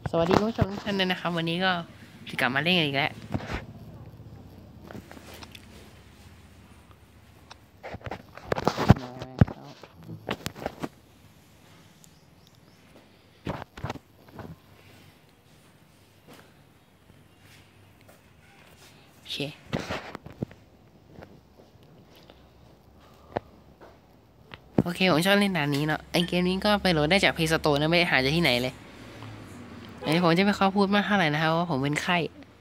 สวัสดีคุณผู้ชมทุกท่านเลยนะครับวันนี้ก็จะกลับมาเล่นกันอีกแล้วโอเคผมชอบเล่นด่านนี้เนาะไอเกมนี้ก็ไปโหลดได้จาก Play Store นะไม่ได้หาจากที่ไหนเลยอันนี้ผมจะไม่เข้าพูดมากเท่าไหร่นะครับว่าผมเป็นไข้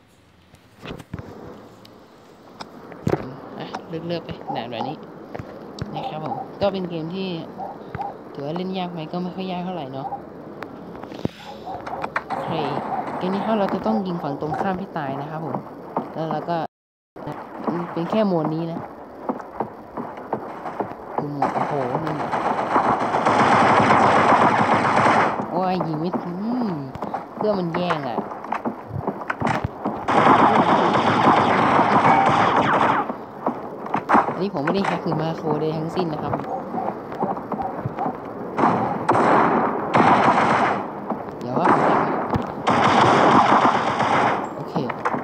เลือกไปด่านแบบนี้นะครับผมก็เป็นเกมที่ถือว่าเล่นยากไหมก็ไม่ค่อยยากเท่าไหร่เนาะเกมนี้เราจะต้องยิงฝั่งตรงข้ามที่ตายนะครับผมแล้วเราก็เป็นแค่โหมดนี้นะคือโหมดโอ้โหนี่โอ้ยยิงไม่ถึงเพื่อมันแย่งอ่ะอันนี้ผมไม่ได้แฮกหรือมาโคใดทั้งสิ้นนะครับเดี๋ยวว่าผมแฮกโอเค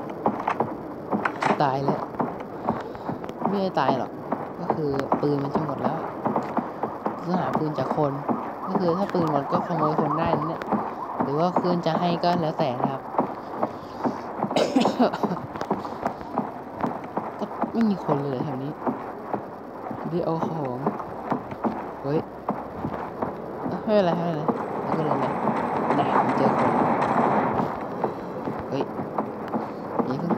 ตายแล้วไม่ได้ตายหรอกก็คือปืนมันจะหมดแล้วต้องหาปืนจากคนก็คือถ้าปืนหมดก็ขโมยคนได้นั่นแหละหรือว่าคืนจะให้ก็แล้วแต่นะครับก็ไม่มีคนเลยแถวนี้ที่เอาของเฮ้ยไม่เป็นไรแล้วก็เลยนะได้ผมเจอคนเฮ้ยนี่เพิ่ง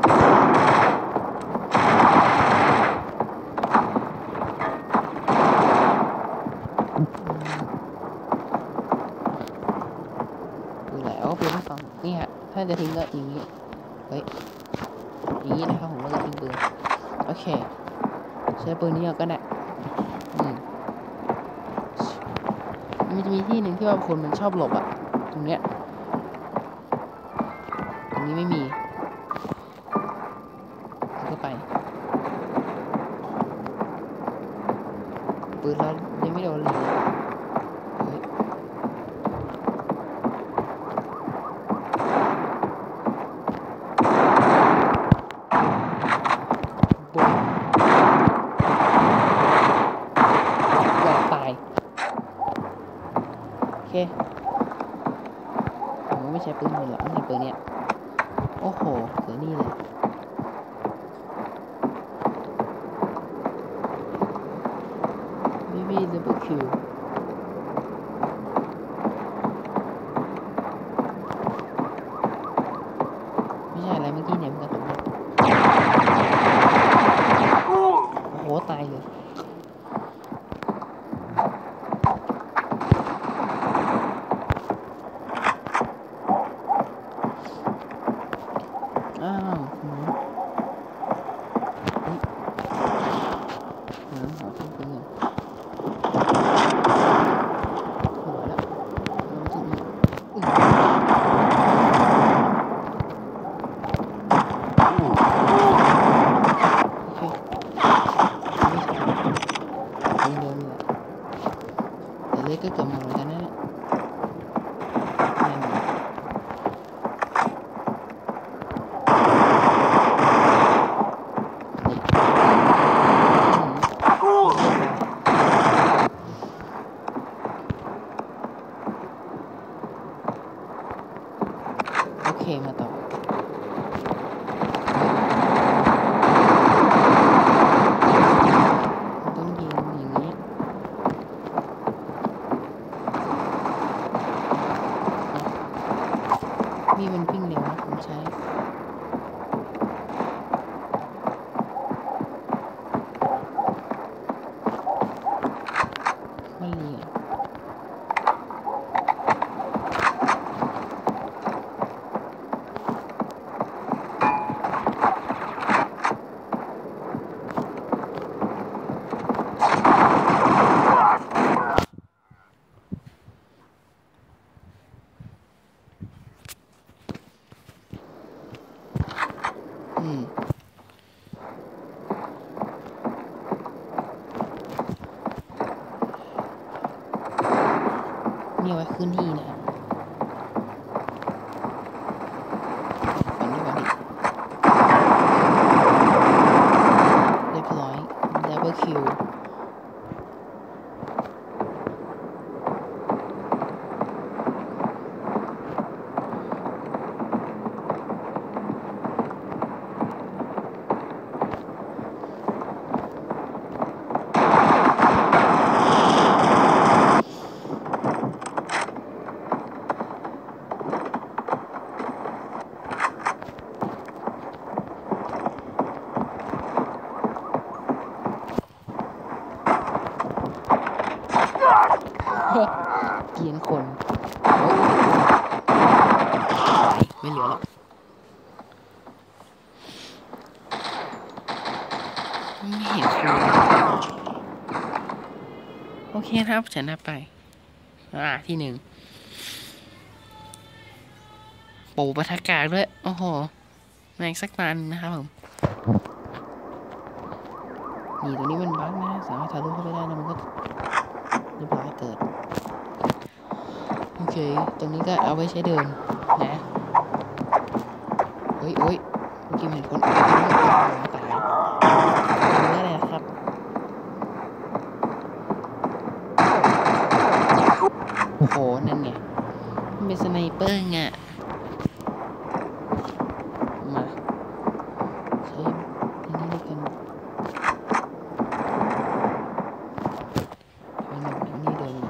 ดูแลเอาปืนให้ฟังนี่ฮะถ้าจะทิ้งก็อย่างนี้เฮ้ยอย่างนี้นะครับผมก็จะทิ้งปืนโอเคใช้ปืนนี้ก็ได้มันจะมีที่หนึ่งที่ว่าคนมันชอบหลบอ่ะตรงเนี้ยตรงนี้ไม่มีก็ไปปืนแล้วยังไม่โดนเลยเฮ้ยบนอยากตายโอเคผมไม่ใช่ปืนมันหรอกไม่ใช่ปืนเนี้ยโอ้โหเสือนี่เลยBB double Qไม่ใช่อะไรเมื่อกี้เนี่ยมันกระสุนโอ้โหตายเลยอ้าวขอทิ้งปืนหัวแล้วมันจะมีโอเคไม่ใช่ปืนเดิมเลยแต่เล็กก็เกือบหมดเหมือนกันนะเนี่ยโอเคมาต่อต้องยิงอย่างนี้มีมันวิ่งเร็วนะผมใช้ไม่เรียนี่ไว้ขึ้นที่นะเกียนคนเฮ้ยไม่เหลือแล้วไม่เห็นคนโอเคครับชนะไปที่หนึ่งปูปะทะกากด้วยโอ้โหแม่งสักนานนะครับผมนี่ตัวนี้มันบั๊กนะสามารถทะลุเข้าไปได้นะมันก็เรียบร้อยเกิดโอเคตรงนี้ก็เอาไว้ใช้เดินนะเฮ้ยเมื่อกี้เห็นคนตายนี่อะไรครับโอ้โหนั่นไงมันเป็นสไนเปอร์ไงมาใช้ที่นี่ด้วยกันนี่เดิน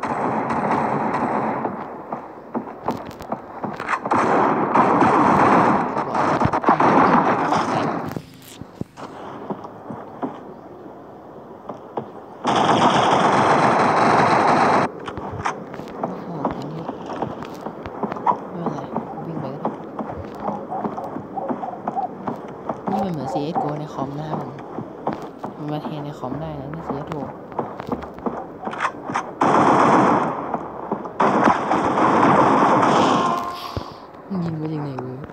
มันเหมือน CSGO ในคอมนะครับมันมาแทนในคอมได้นะใน CSGO ยิงมาจากไหนเว้ย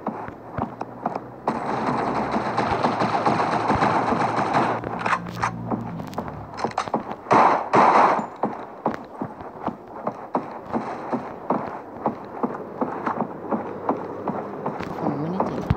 ผมไม่ได้เจ็บ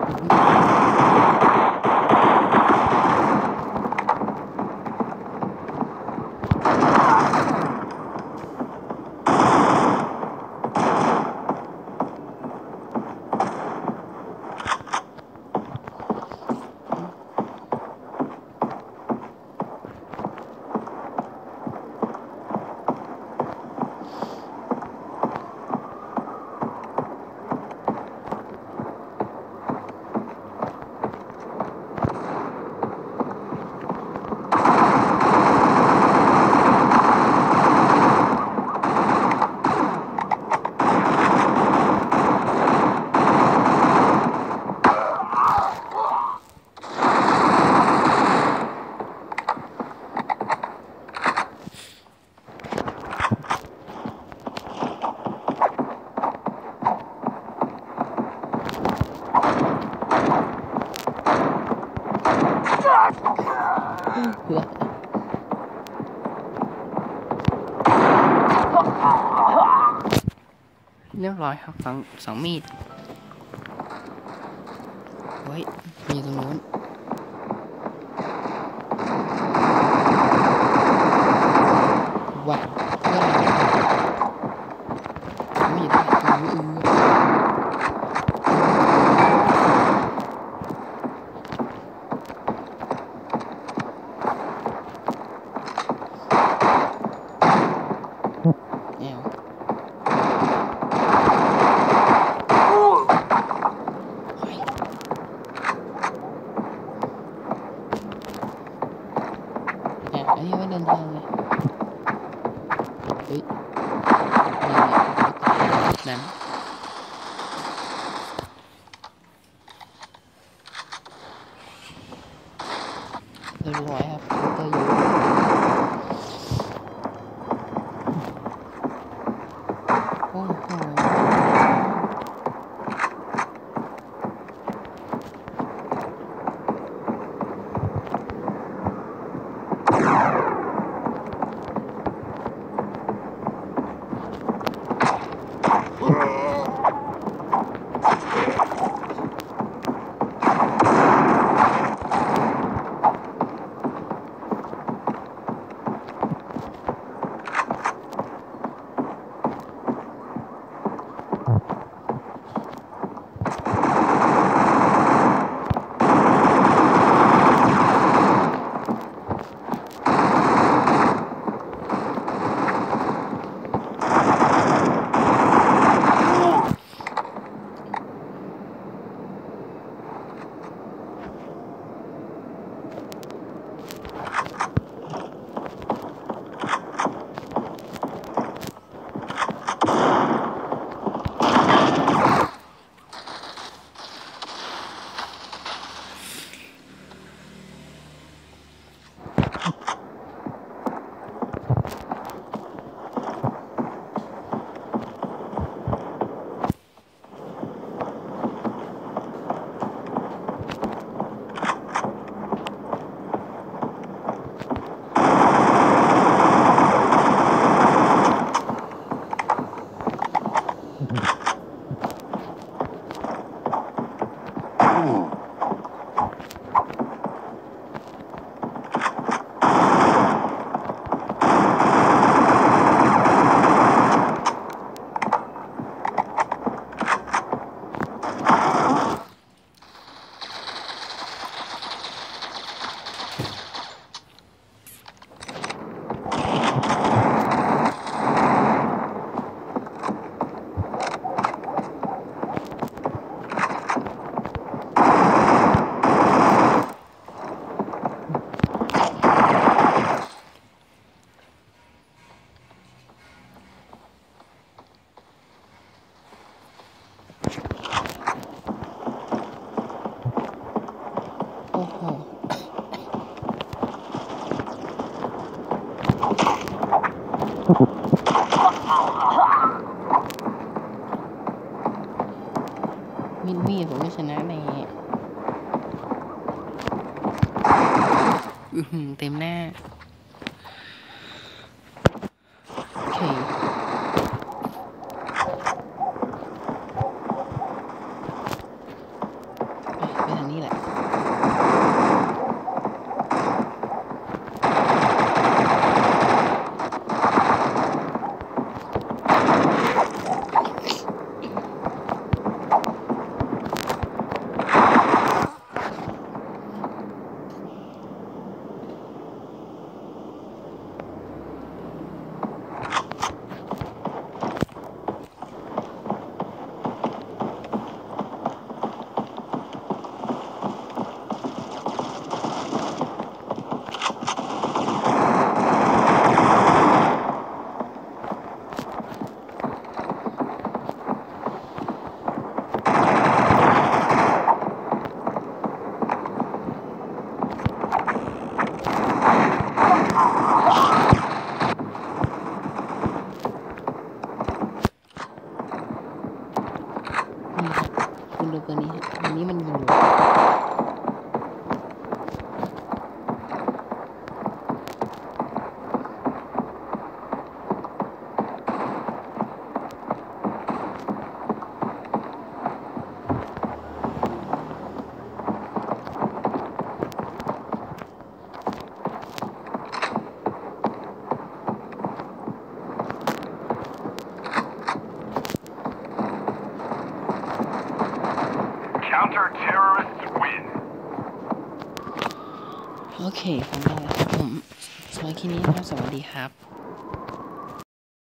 เรียบร้อยครับสองมีดเฮ้ยมีตรงนู้นวัดเพื่ออะไรไม่ได้แอวอันนี้ไว้เดินทางเลยเฮ้ยนั้นเรียบร้อยครับก็อยู่โอ้โห Counter-terrorists win. โอเคฟังได้แล้วครับผมสำหรับคลิปนี้นะครับสวัสดีครับ